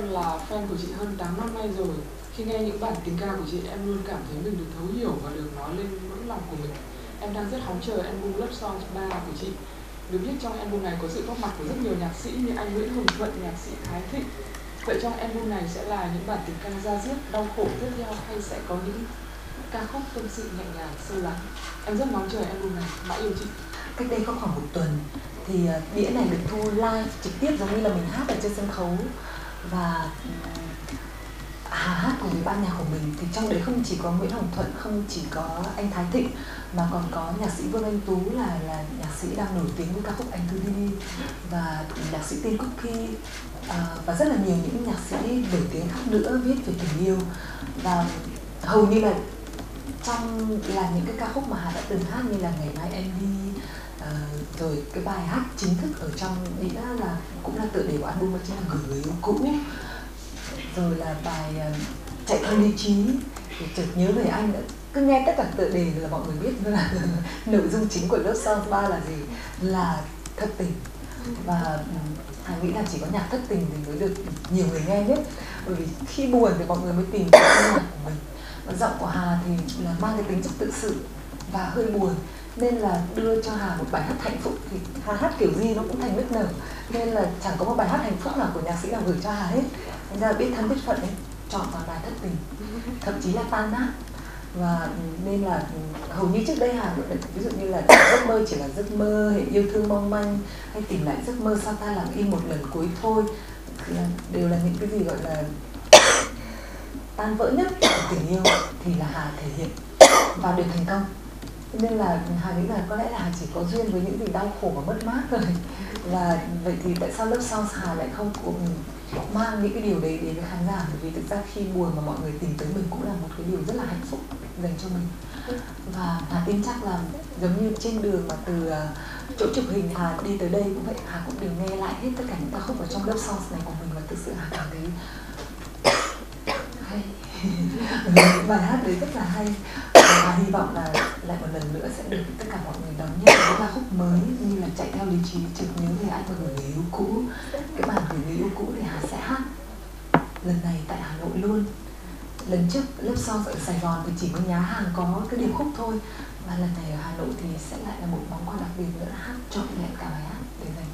em là fan của chị hơn 8 năm nay rồi. Khi nghe những bản tình ca của chị, em luôn cảm thấy mình được thấu hiểu và được nói lên nỗi lòng của mình. Em đang rất hóng chờ album Love Songs 3 của chị. Được biết trong album này có sự góp mặt của rất nhiều nhạc sĩ như anh Nguyễn Hồng Thuận, nhạc sĩ Thái Thịnh. Vậy trong album này sẽ là những bản tình ca da diết, đau khổ tiếp theo hay sẽ có những ca khúc tâm sự nhẹ nhàng, sâu lắng? Em rất mong chờ album này. Mãi yêu chị. Cách đây có khoảng 1 tuần thì đĩa này được thu live trực tiếp giống như là mình hát ở trên sân khấu, và Hà hát cùng với ban nhạc của mình. Thì trong đấy không chỉ có Nguyễn Hồng Thuận, không chỉ có anh Thái Thịnh, mà còn có nhạc sĩ Vương Anh Tú là nhạc sĩ đang nổi tiếng với ca khúc Anh Thư Đi, và nhạc sĩ Tiên Cookie, và rất là nhiều những nhạc sĩ nổi tiếng khác nữa viết về tình yêu. Và hầu như là trong là những cái ca khúc mà Hà đã từng hát, như là Ngày Mai Em Đi, rồi cái bài hát chính thức ở trong đĩa là cũng là tựa đề của album, đó chính là Gửi Người Yêu Cũ, rồi là bài Chạy Theo Lý Trí, thì chợt nhớ về anh. Cứ nghe tất cả tựa đề là mọi người biết là nội dung chính của Love Songs 3 là gì, là thất tình. Và Hà nghĩ là chỉ có nhạc thất tình thì mới được nhiều người nghe nhất, bởi vì khi buồn thì mọi người mới tìm tới nhạc của mình. Và giọng của Hà thì là mang cái tính chất tự sự và hơi buồn, nên là đưa cho Hà một bài hát hạnh phúc. Thì Hà hát kiểu gì nó cũng thành nức nở, nên là chẳng có một bài hát hạnh phúc nào của nhạc sĩ nào gửi cho Hà hết. Thành ra biết thân biết phận ấy, chọn vào bài thất tình, thậm chí là tan nát. Và nên là hầu như trước đây Hà ví dụ như là giấc mơ chỉ là giấc mơ, hay yêu thương mong manh, hay tìm lại giấc mơ sao ta lặng im một lần cuối thôi, thì đều là những cái gì gọi là tan vỡ nhất của tình yêu thì là Hà thể hiện và được thành công. Nên là Hà nghĩ là có lẽ là Hà chỉ có duyên với những gì đau khổ và mất mát rồi. Và vậy thì tại sao Love Songs Hà lại không cùng mang những cái điều đấy đến với khán giả? Bởi vì thực ra khi buồn mà mọi người tìm tới mình cũng là một cái điều rất là hạnh phúc dành cho mình. Và Hà tin chắc là giống như trên đường mà từ chỗ chụp hình Hà đi tới đây cũng vậy, Hà cũng đều nghe lại hết tất cả những ca khúc ở trong Love Songs này của mình, và thực sự Hà cảm thấy hay. Bài hát đấy rất là hay, và hy vọng là lại một lần nữa sẽ được tất cả mọi người đón nhận những ca khúc mới như là Chạy Theo Lý Trí, Chợt Nhớ Về Anh và Gửi Người Yêu Cũ. Cái bản Gửi Người Yêu Cũ thì Hà sẽ hát lần này tại Hà Nội luôn. Lần trước Love Songs ở Sài Gòn thì chỉ có nhá hàng có cái điệp khúc thôi, và lần này ở Hà Nội thì sẽ lại là một món quà đặc biệt nữa, hát trọn vẹn cả bài hát để dành